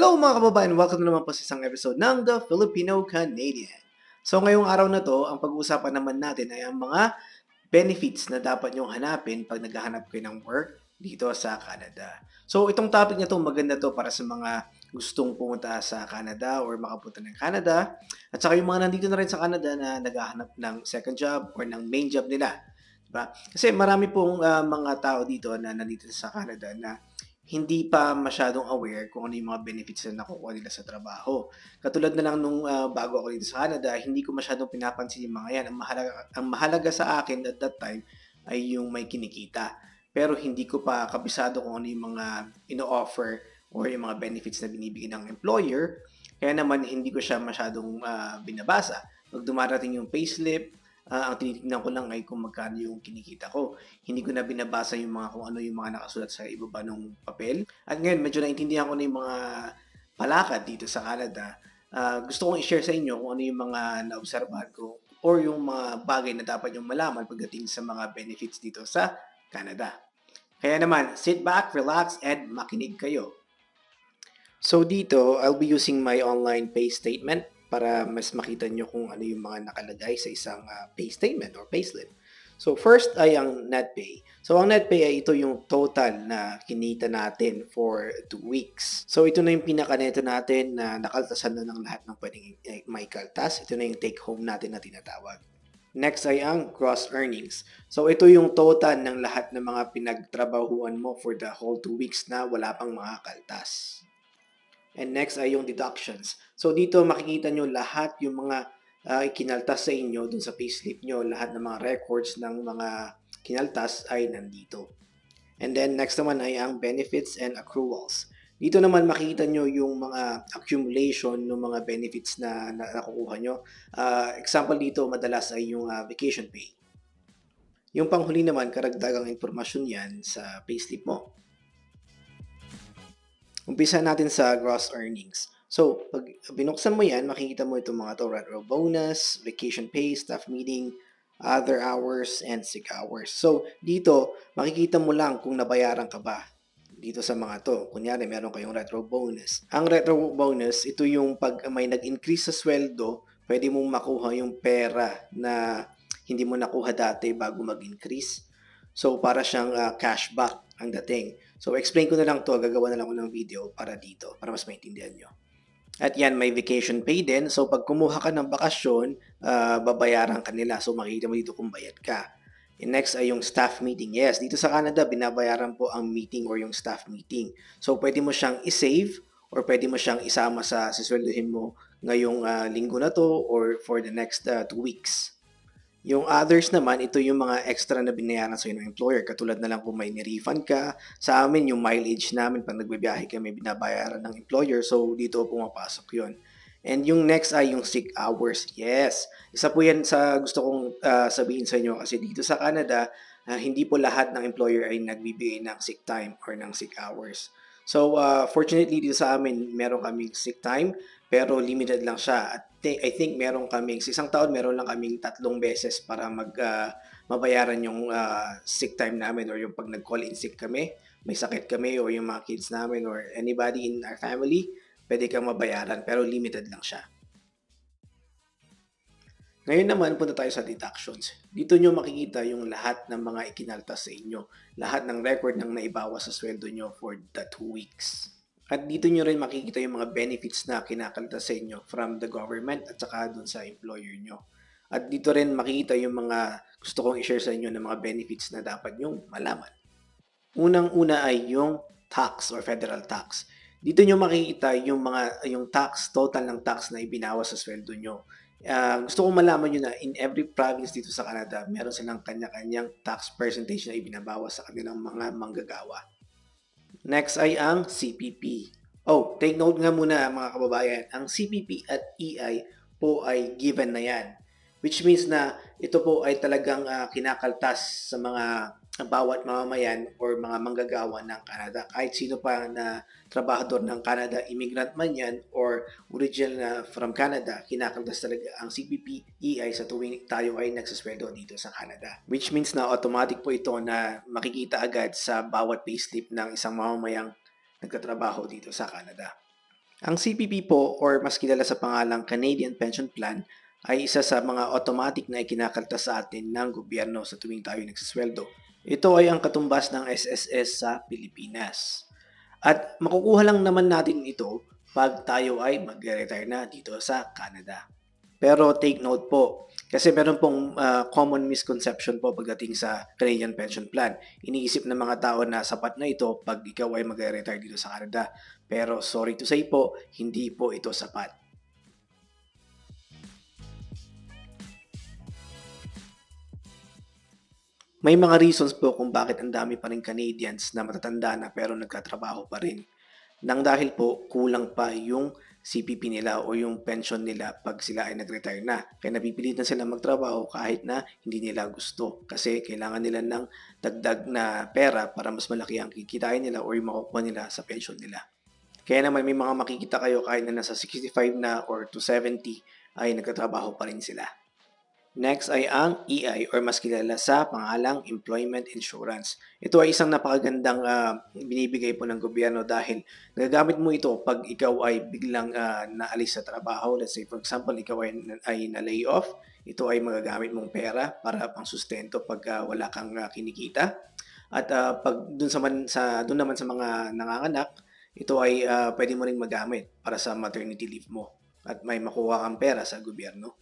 Hello mga kababayan! Welcome na naman po sa isang episode ng The Filipino Canadian. So ngayong araw na to, ang pag-uusapan naman natin ay ang mga benefits na dapat nyong hanapin pag naghahanap kayo ng work dito sa Canada. So itong topic na to, maganda to para sa mga gustong pumunta sa Canada or makapunta ng Canada. At saka yung mga nandito na rin sa Canada na naghahanap ng second job or ng main job nila. Diba? Kasi marami pong mga tao dito na nandito sa Canada na hindi pa masyadong aware kung ano yung mga benefits na nakukuha nila sa trabaho. Katulad na lang nung bago ako dito sa Canada, hindi ko masyadong pinapansin yung mga yan. Ang mahalaga sa akin at that time ay yung may kinikita. Pero hindi ko pa kabisado kung ano yung mga ino-offer or yung mga benefits na binibigay ng employer. Kaya naman hindi ko siya masyadong binabasa. Pag dumarating yung payslip, ang tinitingnan ko lang ay kung magkano yung kinikita ko. Hindi ko na binabasa yung mga kung ano yung mga nakasulat sa ibaba ng papel. At ngayon, medyo naintindihan ko na yung mga palakad dito sa Canada. Gusto kong i-share sa inyo kung ano yung mga naobserbahan ko or yung mga bagay na dapat yung malaman pagdating sa mga benefits dito sa Canada. Kaya naman, sit back, relax, and makinig kayo. So dito, I'll be using my online pay statement para mas makita nyo kung ano yung mga nakalagay sa isang pay statement or payslip. So first ay ang net pay. So ang net pay ay ito yung total na kinita natin for 2 weeks. So ito na yung pinaka-neto natin na nakaltasan na ng lahat ng pwedeng maikaltas. Ito na yung take home natin na tinatawag. Next ay ang gross earnings. So ito yung total ng lahat ng mga pinagtrabahuan mo for the whole 2 weeks na wala pang mga kaltas. And next ay yung deductions. So dito makikita nyo lahat yung mga ikinaltas sa inyo dun sa payslip nyo. Lahat ng mga records ng mga kinaltas ay nandito. And then next naman ay ang benefits and accruals. Dito naman makikita nyo yung mga accumulation ng mga benefits na nakukuha nyo. Example dito madalas ay yung vacation pay. Yung panghuli naman, karagdagang informasyon yan sa payslip mo. Umpisa natin sa gross earnings. So, pag binuksan mo yan, makikita mo itong mga to, retro bonus, vacation pay, staff meeting, other hours, and sick hours. So, dito, makikita mo lang kung nabayaran ka ba dito sa mga to. Kunyari, meron kayong retro bonus. Ang retro bonus, ito yung pag may nag-increase sa sweldo, pwede mong makuha yung pera na hindi mo nakuha dati bago mag-increase. So, para siyang cashback ang dating. So, explain ko na lang to, gagawa na lang ako ng video para dito, para mas maintindihan nyo. At yan, may vacation pay din. So, pag kumuha ka ng bakasyon, babayaran ka nila. So, makikita mo dito kung bayad ka. And next ay yung staff meeting. Yes, dito sa Canada, binabayaran po ang meeting or yung staff meeting. So, pwede mo siyang i-save or pwede mo siyang isama sa sisweldohin mo ngayong linggo na to or for the next 2 weeks. Yung others naman, ito yung mga extra na binayaran sa'yo ng employer. Katulad na lang kung may nirefund ka. Sa amin, yung mileage namin, pag nagbibiyahe kami, binabayaran ng employer. So, dito pumapasok yon. And yung next ay yung sick hours. Yes, isa po yan sa gusto kong sabihin sa inyo. Kasi dito sa Canada, hindi po lahat ng employer ay nagbibigay ng sick time or ng sick hours. So, fortunately dito sa amin, meron kaming sick time, pero limited lang siya. At I think meron kaming, sa isang taon, meron lang kaming 3 beses para mabayaran yung sick time namin or yung pag nag-call in sick kami, may sakit kami or yung mga kids namin or anybody in our family, pwede kang mabayaran pero limited lang siya. Ngayon naman, punta tayo sa deductions. Dito nyo makikita yung lahat ng mga ikinaltas sa inyo. Lahat ng record ng naibawas sa sweldo nyo for the 2 weeks. At dito nyo rin makikita yung mga benefits na kinakaltas sa inyo from the government at saka dun sa employer nyo. At dito rin makikita yung mga gusto kong i-share sa inyo ng mga benefits na dapat nyong malaman. Unang-una ay yung tax or federal tax. Dito nyo makikita yung tax, total ng tax na ibinawas sa sweldo nyo. Gusto kong malaman nyo na in every province dito sa Canada, meron silang kanya-kanyang tax percentage na ibinabawas sa kanilang mga manggagawa. Next ay ang CPP. Oh, take note nga muna mga kababayan, ang CPP at EI po ay given na yan. Which means na ito po ay talagang kinakaltas sa mga bawat mamamayan or mga manggagawa ng Canada. Kahit sino pa na trabahador ng Canada, immigrant man yan or original na from Canada, kinakaltas talaga ang CPP, EI sa tuwing tayo ay nagsasweldo dito sa Canada. Which means na automatic po ito na makikita agad sa bawat payslip ng isang mamamayang nagtatrabaho dito sa Canada. Ang CPP po or mas kilala sa pangalang Canadian Pension Plan ay isa sa mga automatic na ikinakaltas sa atin ng gobyerno sa tuwing tayo nagsisweldo. Ito ay ang katumbas ng SSS sa Pilipinas. At makukuha lang naman natin ito pag tayo ay magre-retire na dito sa Canada. Pero take note po, kasi meron pong common misconception po pagdating sa Canadian Pension Plan. Iniisip ng mga tao na sapat na ito pag ikaw ay magre-retire dito sa Canada. Pero sorry to say po, hindi po ito sapat. May mga reasons po kung bakit ang dami pa rin Canadians na matatanda na pero nagkatrabaho pa rin. Nang dahil po kulang pa yung CPP nila o yung pension nila pag sila ay nag-retire na. Kaya napipilitan sila magtrabaho kahit na hindi nila gusto. Kasi kailangan nila ng dagdag na pera para mas malaki ang kikitain nila o yung makukuha nila sa pension nila. Kaya naman may mga makikita kayo kahit na nasa 65 na or to 70 ay nagtatrabaho pa rin sila. Next ay ang EI or mas kilala sa pangalang Employment Insurance. Ito ay isang napakagandang binibigay po ng gobyerno dahil nagagamit mo ito pag ikaw ay biglang naalis sa trabaho. Let's say for example, ikaw ay na-lay off. Ito ay magagamit mong pera para pang sustento pag wala kang kinikita. At pag dun naman sa mga nanganganak, ito ay pwede mo ring magamit para sa maternity leave mo at may makuha kang pera sa gobyerno.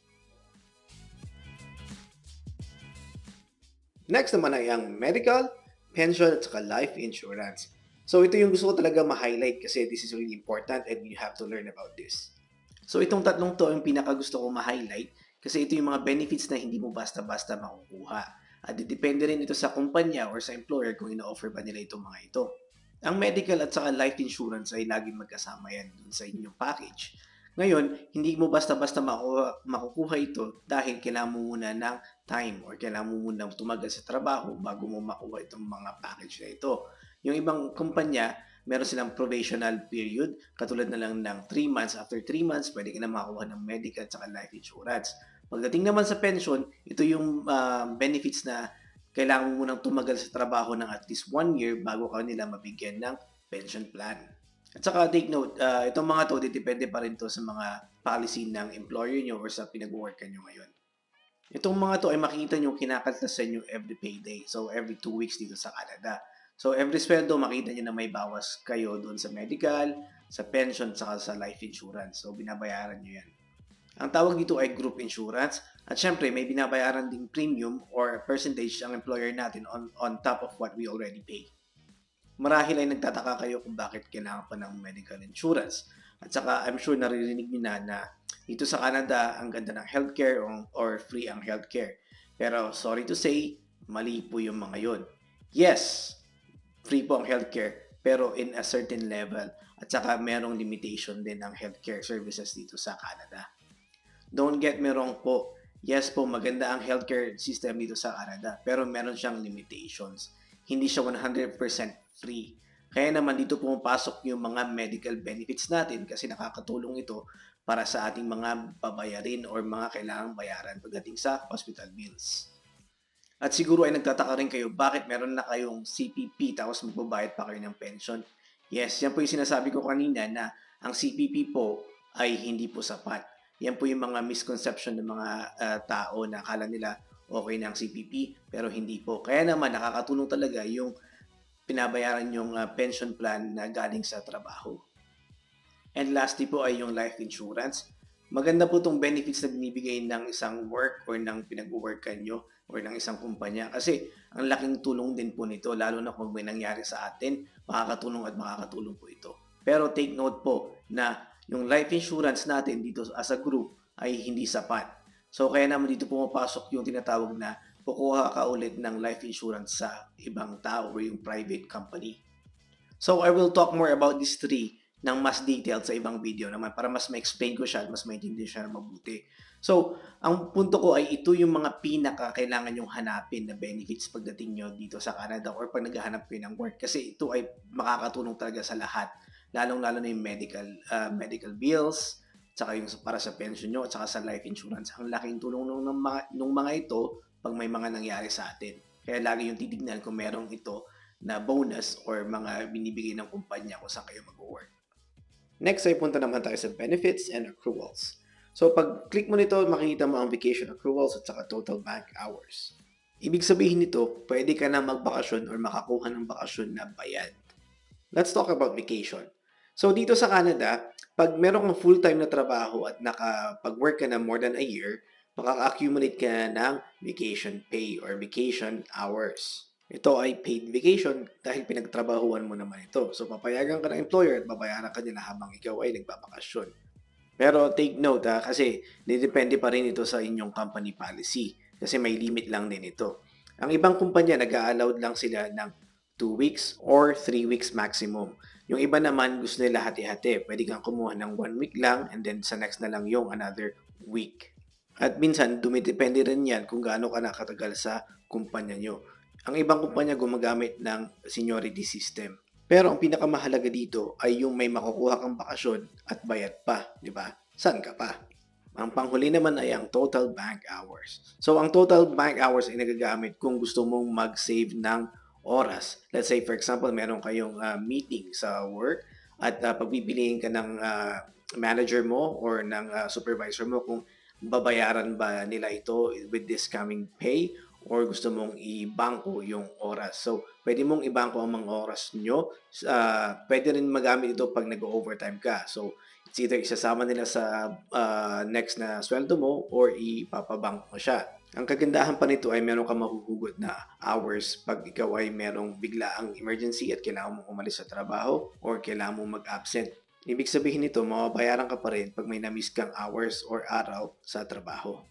Next naman ay ang medical, pension at saka life insurance. So ito yung gusto ko talaga ma-highlight kasi this is really important and you have to learn about this. So itong tatlong to yung pinaka gusto ko ma-highlight kasi ito yung mga benefits na hindi mo basta-basta makukuha. At depende rin ito sa kumpanya or sa employer kung ino-offer ba nila itong mga ito. Ang medical at saka life insurance ay laging magkasama yan dun sa inyong package. Ngayon, hindi mo basta-basta makukuha ito dahil kailangan mo muna ng time or kailangan mo muna tumagal sa trabaho bago mo makuha itong mga package na ito. Yung ibang kumpanya, meron silang probational period, katulad na lang ng 3 months. After 3 months, pwede ka na makuha ng medical at saka life insurance. Pagdating naman sa pension, ito yung benefits na kailangan mo munang tumagal sa trabaho ng at least 1 year bago ka nila mabigyan ng pension plan. At saka take note, itong mga to, depende pa rin to sa mga policy ng employer nyo or sa pinag-workan nyo ngayon. Itong mga to ay makikita nyo kinakaltasan nyo every payday. So, every 2 weeks dito sa Canada. So, every sweldo, makita nyo na may bawas kayo doon sa medical, sa pension, saka sa life insurance. So, binabayaran nyo yan. Ang tawag dito ay group insurance. At syempre, may binabayaran ding premium or percentage ang employer natin on top of what we already pay. Marahil ay nagtataka kayo kung bakit kailangan pa ng medical insurance. At saka I'm sure naririnig niyo na dito sa Canada ang ganda ng healthcare or free ang healthcare. Pero sorry to say, mali po yung mga yon. Yes, free po ang healthcare pero in a certain level at saka merong limitation din ang healthcare services dito sa Canada. Don't get me wrong po, yes po maganda ang healthcare system dito sa Canada pero meron siyang limitations. Hindi siya 100% free. Kaya naman dito pumapasok yung mga medical benefits natin kasi nakakatulong ito para sa ating mga babayarin or mga kailangang bayaran pagdating sa hospital bills. At siguro ay nagtataka rin kayo bakit meron na kayong CPP tapos magbabayad pa kayo ng pension. Yes, yan po yung sinasabi ko kanina na ang CPP po ay hindi po sapat. Yan po yung mga misconception ng mga tao na akala nila okay na ang CPP pero hindi po. Kaya naman nakakatulong talaga yung pinabayaran yung pension plan na galing sa trabaho. And lastly po ay yung life insurance. Maganda po itong benefits na binibigay ng isang work or ng pinag-workan nyo or ng isang kumpanya kasi ang laking tulong din po nito lalo na kung may nangyari sa atin, makakatulong po ito. Pero take note po na yung life insurance natin dito as a group ay hindi sapat. So kaya naman dito pumapasok yung tinatawag na kukuha ka ulit ng life insurance sa ibang tao or yung private company. So I will talk more about these three ng mas detailed sa ibang video naman para mas ma-explain ko siya at mas maintindihan siya na mabuti. So, ang punto ko ay ito yung mga pinaka-kailangan yung hanapin na benefits pagdating nyo dito sa Canada or pag naghahanap kayo ng work kasi ito ay makakatulong talaga sa lahat. Lalong-lalo na yung medical bills, tsaka yung para sa pension nyo, at saka sa life insurance. Ang laking tulong nung mga ito pag may mga nangyari sa atin. Kaya lagi yung titignan kung merong ito na bonus or mga binibigay ng kumpanya kung saan kayo mag-work. Next ay punta naman tayo sa benefits and accruals. So pag click mo nito, makikita mo ang vacation accruals at saka total bank hours. Ibig sabihin nito, pwede ka na magbakasyon or makakuha ng bakasyon na bayad. Let's talk about vacation. So dito sa Canada, pag meron kang full-time na trabaho at nakapag-work ka na more than a year, makaka-accumulate ka ng vacation pay or vacation hours. Ito ay paid vacation dahil pinagtrabahuan mo naman ito. So papayagan ka ng employer at babayaran ka nila habang ikaw ay nagbabakasyon. Pero take note kasi depende pa rin ito sa inyong company policy kasi may limit lang din ito. Ang ibang kumpanya nag-a-allowed lang sila ng 2 weeks or 3 weeks maximum. Yung iba naman gusto nila hati-hati. Pwede kang kumuha ng 1 week lang and then sa next na lang yung another week. At minsan, dumidepende rin yan kung gaano ka nakatagal sa kumpanya nyo. Ang ibang kumpanya gumagamit ng seniority system. Pero ang pinakamahalaga dito ay yung may makukuha kang bakasyon at bayad pa, di ba? Saan ka pa? Ang panghuli naman ay ang total bank hours. So, ang total bank hours ay nagagamit kung gusto mong mag-save ng oras. Let's say, for example, meron kayong meeting sa work at pagpipiliin ka ng manager mo or ng supervisor mo kung babayaran ba nila ito with this coming pay or gusto mong i-bangko yung oras. So, pwede mong i-bangko ang mga oras nyo. Pwede rin magamit ito pag nag-overtime ka. So, it's either isasama nila sa next na sweldo mo or ipapabangko mo siya. Ang kagandahan pa nito ay meron kang mahuhugot na hours pag ikaw ay merong biglaang emergency at kailangan mong umalis sa trabaho or kailangan mong mag-absent. Ibig sabihin nito, mababayaran ka pa rin pag may na-miss kang hours or araw sa trabaho.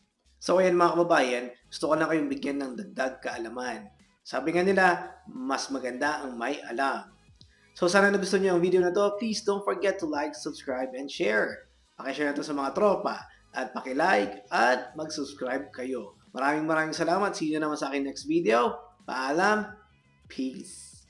So ayan mga kababayan, gusto ko lang kayong bigyan ng dagdag kaalaman. Sabi nga nila, mas maganda ang may alam. So sana nagustuhan niyo ang video na to. Please don't forget to like, subscribe, and share. Pakishare na to sa mga tropa. At pakilike at mag-subscribe kayo. Maraming salamat. See you naman sa akin next video. Paalam. Peace.